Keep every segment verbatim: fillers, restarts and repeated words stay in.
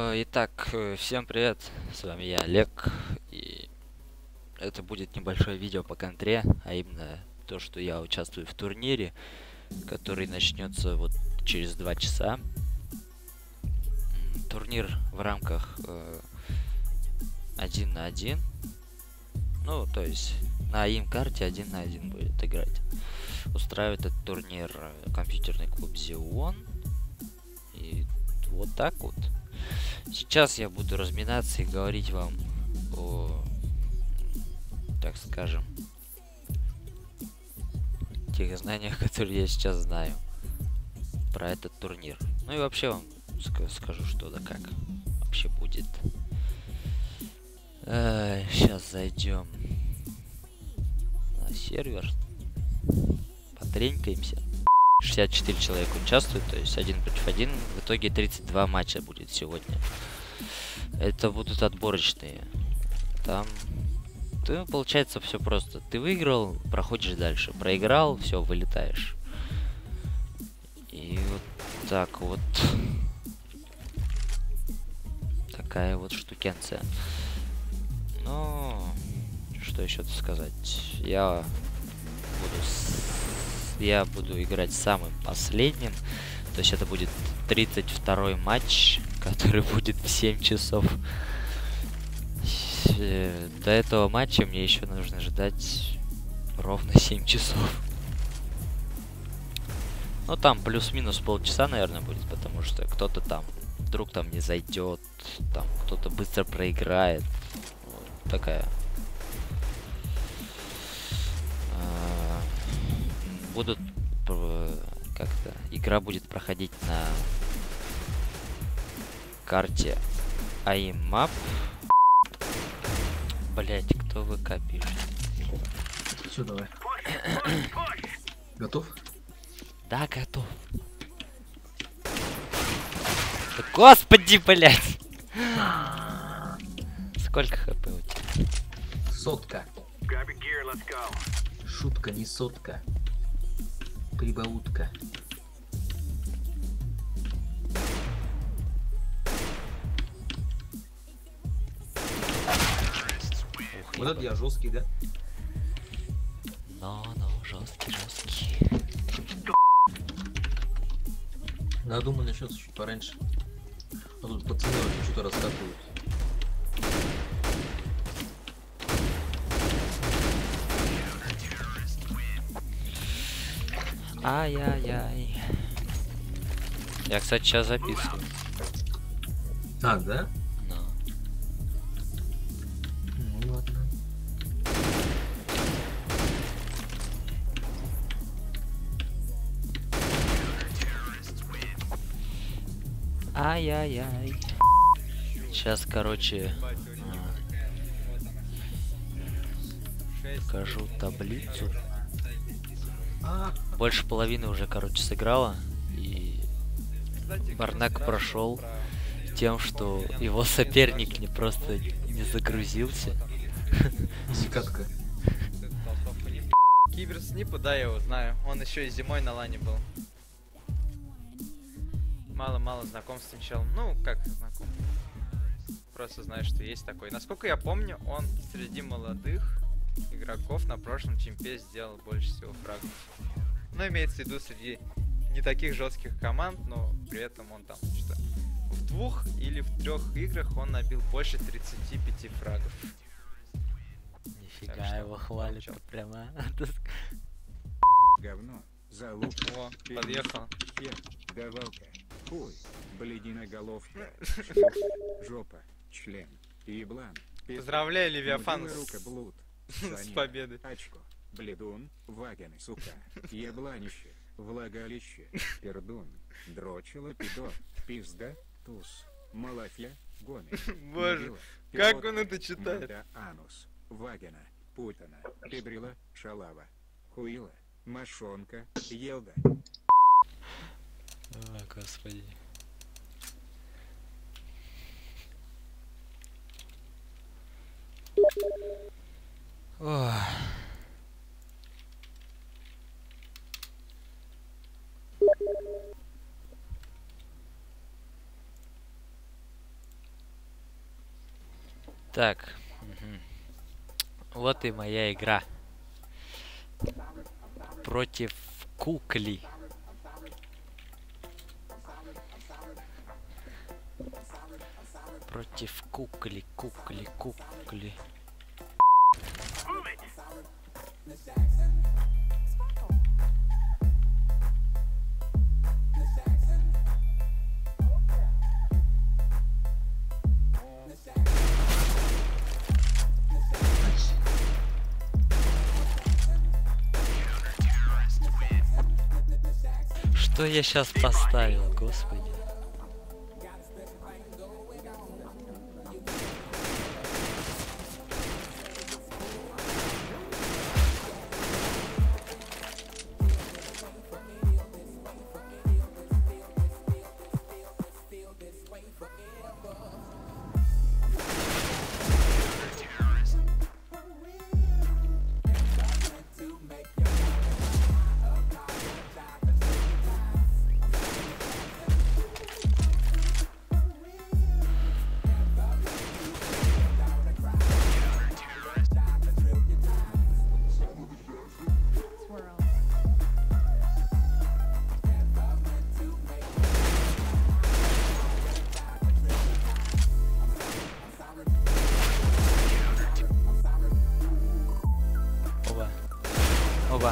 Итак, э, всем привет, с вами я, Олег, и это будет небольшое видео по контре, а именно то, что я участвую в турнире, который начнется вот через два часа. Турнир в рамках э, один на один, ну, то есть на им-карте один на один будет играть. Устраивает этот турнир компьютерный клуб Xeon, и вот так вот. Сейчас я буду разминаться и говорить вам о, так скажем, тех знаниях, которые я сейчас знаю про этот турнир. Ну и вообще вам скажу, что да как вообще будет. Э, сейчас зайдем на сервер, потренькаемся. шестьдесят четыре человека участвуют, то есть один против один. В итоге тридцать два матча будет сегодня. Это будут отборочные. Там, ты, получается, все просто. Ты выиграл, проходишь дальше. Проиграл, все, вылетаешь. И вот так вот. Такая вот штукенция. Ну, что еще сказать? Я буду с... я буду играть самым последним. То есть это будет тридцать второй матч, который будет в семь часов. До этого матча мне еще нужно ждать ровно семь часов. Ну там плюс-минус полчаса, наверное, будет, потому что кто-то там вдруг там не зайдет, там кто-то быстро проиграет. Вот такая. А, будут как-то игра будет проходить на карте аймап. Блять, кто ВК пишет? Все, давай. Готов? Да, готов. Да, господи, блять! Сколько хп у тебя? Сотка. Шутка, не сотка. Прибаутка. Вот это я жесткий, да? Но, но, жесткий, жесткий. Я думаю, начнется чуть пораньше. А тут пацаны вообще что-то раскатывают. Ай-яй-яй. Я, кстати, сейчас записываю. А, да? Но. Ну ладно. Ай-яй-яй. Сейчас, короче, а, покажу таблицу. А, Больше половины уже, короче, сыграла. И Барнак прошел тем, что его соперник не просто не загрузился. Зикатка. Киберснипа, да, я его знаю. Он еще и зимой на лане был. Мало-мало знаком с началом. Ну, как знаком. Просто знаю, что есть такой. Насколько я помню, он среди молодых игроков на прошлом чемпе сделал больше всего фрагов. Ну, имеется в виду среди не таких жестких команд, но при этом он там что в двух или в трех играх он набил больше тридцати пяти фрагов. Нифига Так что его хвалит молчал. прямо. Говно, залуп, О, подъехал. хер, давалка, хуй, блединоголовка, шлюха, жопа, член, еблан, пизда, Поздравляю, Левиафан, мудила, с, рука, блуд, с санина, победой. очко, бледун, вагины, сука, ебланище, влагалище, пердун, дрочила, пидор, пизда, туз, малафья, гоны, Боже, мудила, как пилотка, он это читает? морда, анус, вагина, путана, пебрила, шалава, хуила, мошонка, елда. О, господи. Ох. Так. Мгм. Вот и моя игра. Против кукли. Против кукли, кукли, кукли. Что я сейчас поставил, господи? Оба. Оба.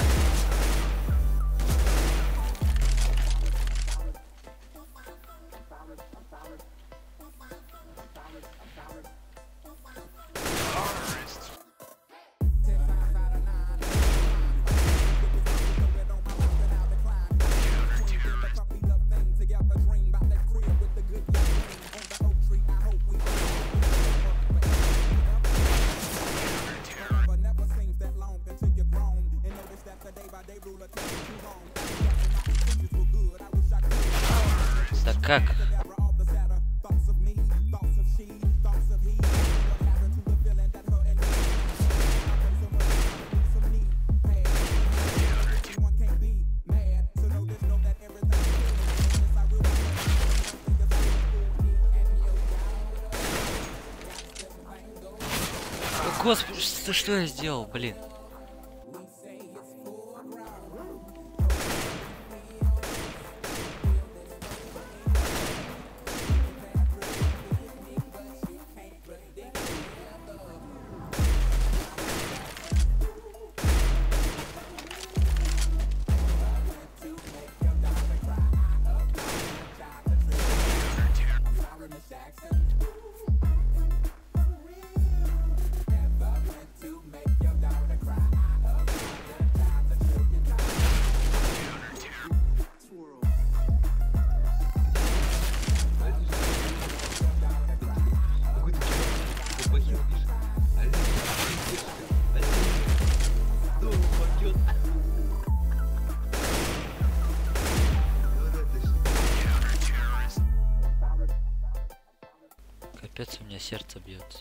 Да как? Господи, что, что я сделал, блин? Капец, у меня сердце бьется.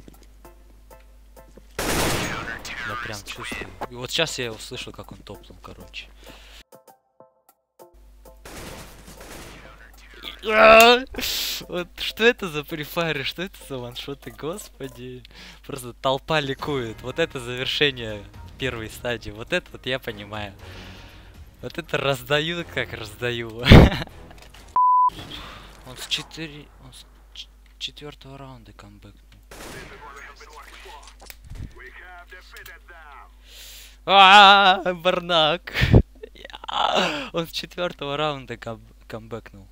Я прям чувствую. И вот сейчас я услышал, как он топнул, короче. Вот что это за префайры, что это за ваншоты, господи. Просто толпа ликует. Вот это завершение первой стадии. Вот это вот я понимаю. Вот это раздаю, как раздаю. Он с четыре... Он с четвертого раунда камбэкнул. А, Барнак. Он с четвертого раунда камбэкнул.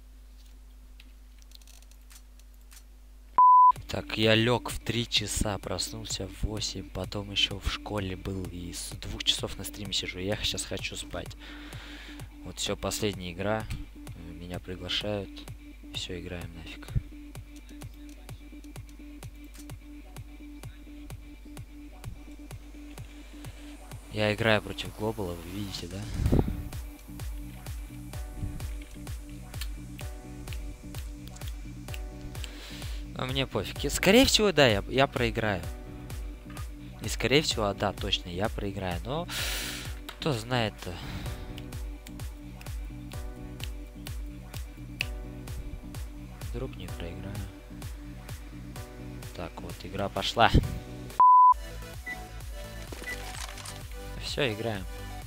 Так, я лег в три часа, проснулся в восемь, потом еще в школе был и с двух часов на стриме сижу. Я сейчас хочу спать. Вот все, последняя игра. Меня приглашают. Все, играем нафиг. Я играю против Глобала, вы видите, да? А мне пофиг. Скорее всего, да, я, я проиграю. Не скорее всего, а да, точно, я проиграю. Но кто знает-то. Вдруг не проиграю. Так, вот, игра пошла. Все, играем.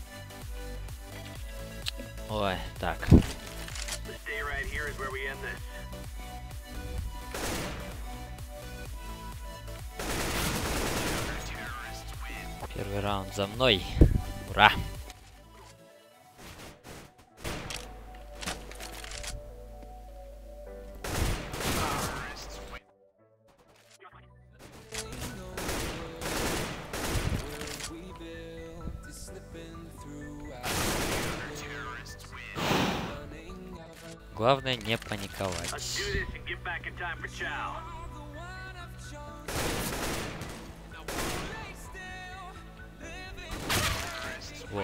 Ой, так. Первый раунд за мной. Ура! Главное не паниковать. Воу.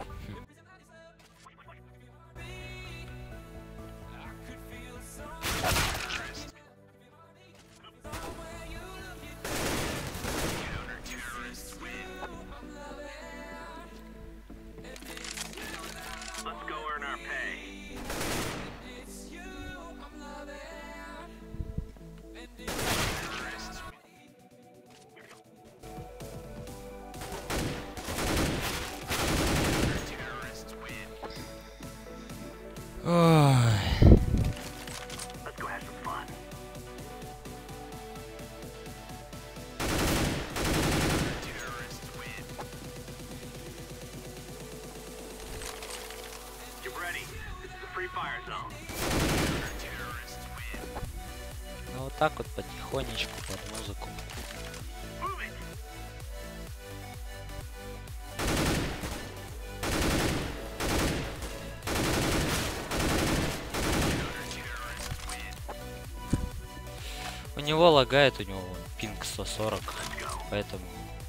Ой. Ну вот так вот потихонечку под музыку. У него лагает, у него пинг сто сорок, поэтому...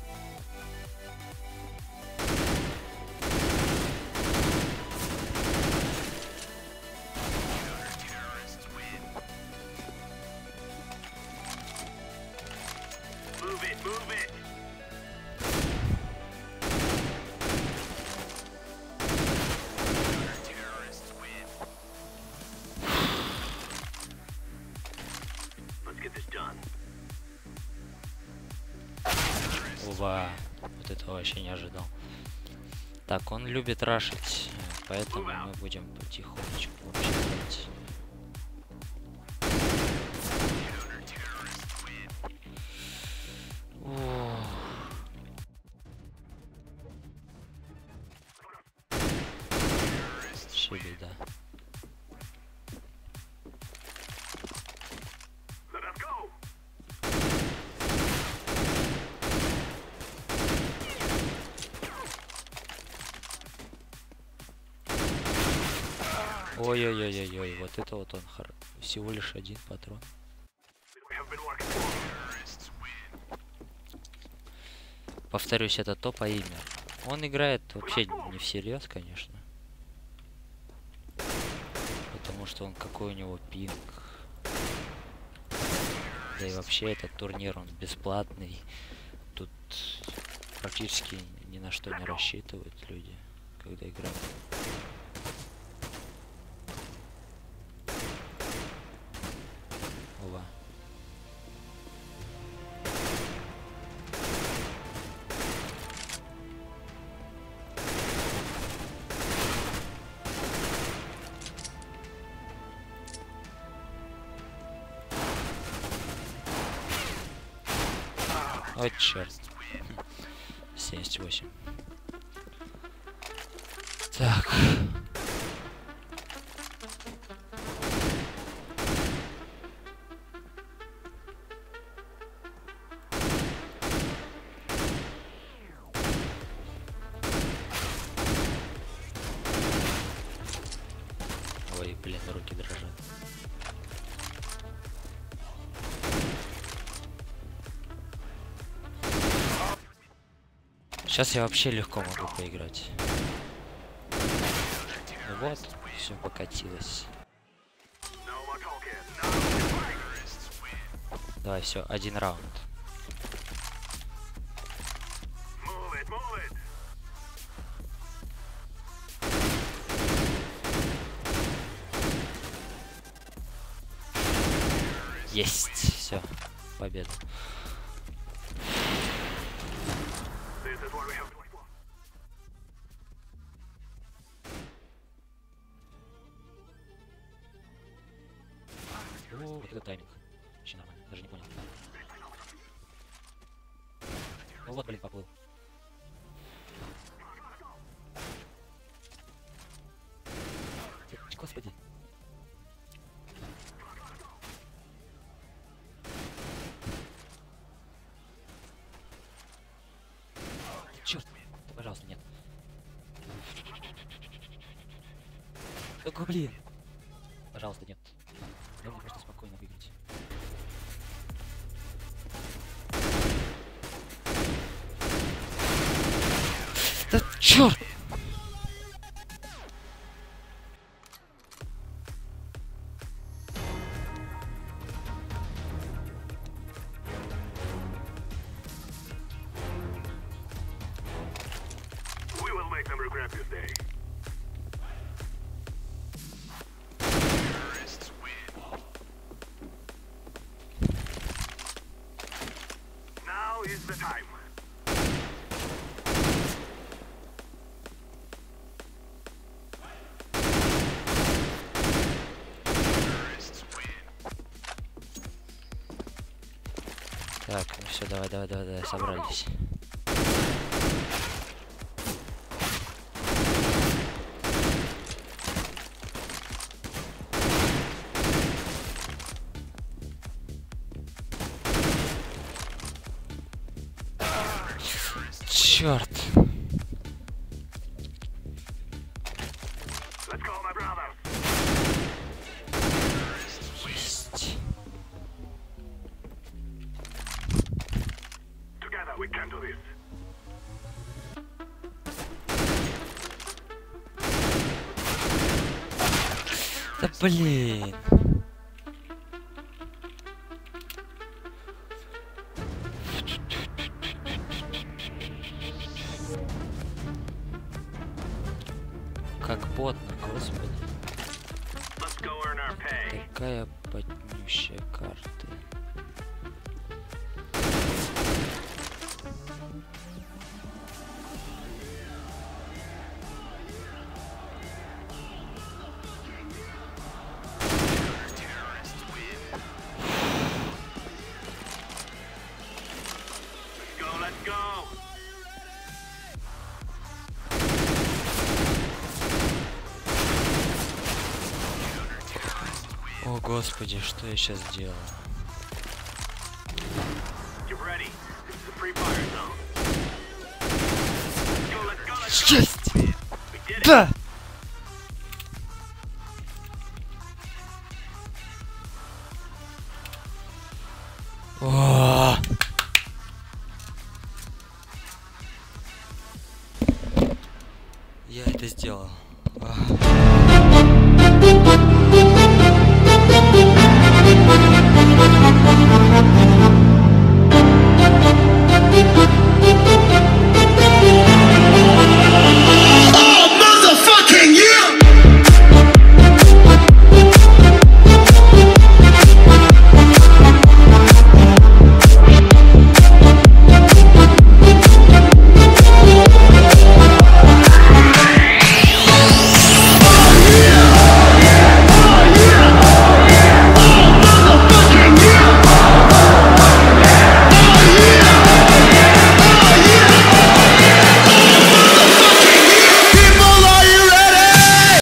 Ува, вот этого вообще не ожидал. Так, он любит рашить, поэтому мы будем потихонечку вообще делать. Вообще беда. Ой-ой-ой-ой-ой, вот это вот он, хор... всего лишь один патрон. Повторюсь, это топ аимер. Он играет вообще не всерьез, конечно. Потому что он, какой у него пинг. Да и вообще этот турнир, он бесплатный. Тут практически ни на что не рассчитывают люди, когда играют. Ова. Ой, черт. семьдесят восемь. Так. Ой, блин, руки дрожат. Сейчас я вообще легко могу поиграть. Ну вот, все покатилось. Давай, все, один раунд. Есть, все. победу. О, вот это тайминг. Вообще нормально, даже не понял. Ну вот, блин, поплыл. Господи. Черт, да, пожалуйста, нет. Только, блин. Пожалуйста, нет. Дай мне просто спокойно выиграть. Да черт! Так, ну все, давай, давай, давай, давай, собрались. Черт. Есть. Да блин. Как потно, господи. Какая потнющая карта. О господи, что я сейчас делаю? Есть! Да! О! Я это сделал.